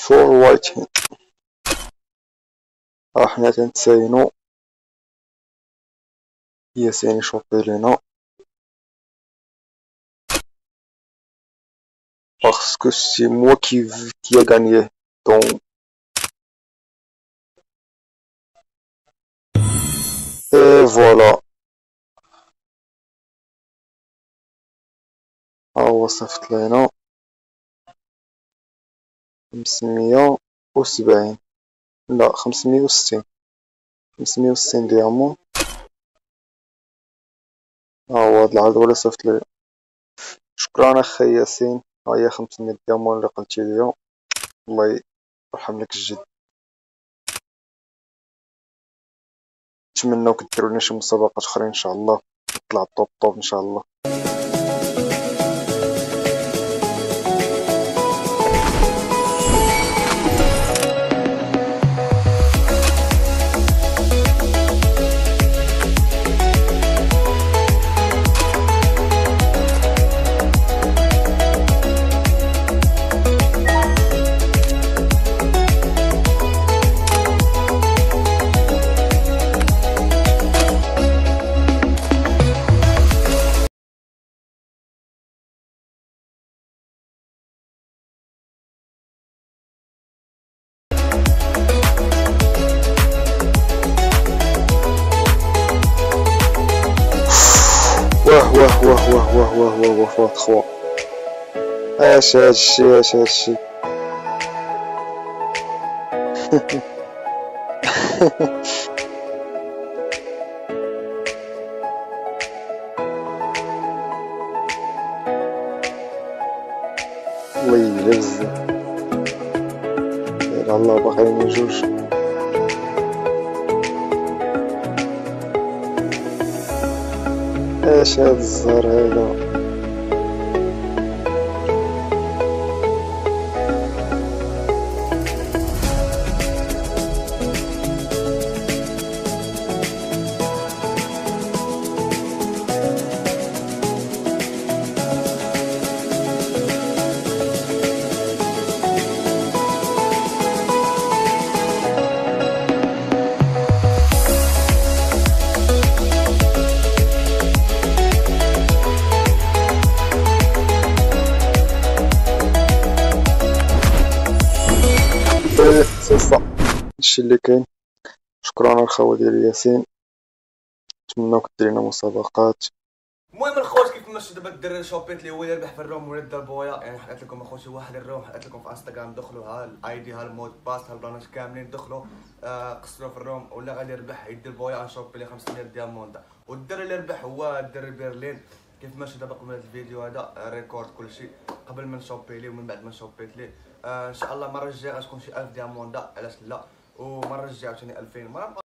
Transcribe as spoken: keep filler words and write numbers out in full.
فور وايت هين. ها حنا تنتساينو ياسين يشوفي لينا parce que c'est moi qui, qui a gagné. Donc, et voilà. ها هو صيفط لينا خمسمية وسبعين، لا خمسمية وستين، خمسمية وستين ديامون. ها هو هاد العرض ولا صيفط ليا. شكرا اخي ياسين، ها هي خمسمية ديامون اللي قلتي ليا، الله يرحم لك الجد. نتمناو كديروا لنا شي مسابقات اخرين ان شاء الله، نطلع طوب طوب ان شاء الله. واه واه واه واه واه واه واه واه فوت خوا. اش هادشي اش هادشي الله يجزي بزاف. الله باقيين جوج. اش هاد الزهر هذا؟ سي صا هادشي اللي كاين. شكرا الخوة ديالي ياسين، نتمناو كدير لنا مسابقات. المهم الخوت كيف ما شفتوا دابا الدراري شوبيت لي هو اللي ربح في الروم ولا دار بويا، يعني حكيت لكم اخوتي واحد الروم، حكيت لكم في انستغرام دخلوا ها الاي دي ها المود باس ها البلانات كاملين دخلوا آه قصروا في الروم ولا غادي يربح يدير بويا شوبي لي خمسمية دياموند. والدري اللي ربح هو الدري برلين. كيف ما شفتوا دابا قبل هذا الفيديو هذا ريكورد كلشي قبل ما نشوبي ليه ومن بعد ما شوبيت ليه. آه ان شاء الله المره الجايه غتكون شي ألف دياموند علاش لا، ومره الجايه عاوتاني ألفين.